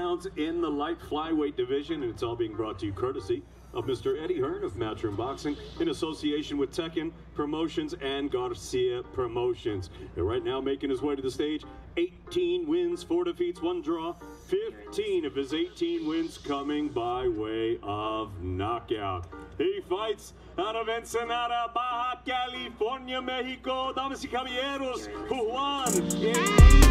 rounds in the light flyweight division, and it's all being brought to you courtesy of Mr. Eddie Hearn of Matchroom Boxing in association with Tekken Promotions and Garcia Promotions. And right now making his way to the stage, 18 wins, 4 defeats, 1 draw, 15 of his 18 wins coming by way of knockout. He fights out of Ensenada, Baja California, Mexico. Damas y caballeros, Juan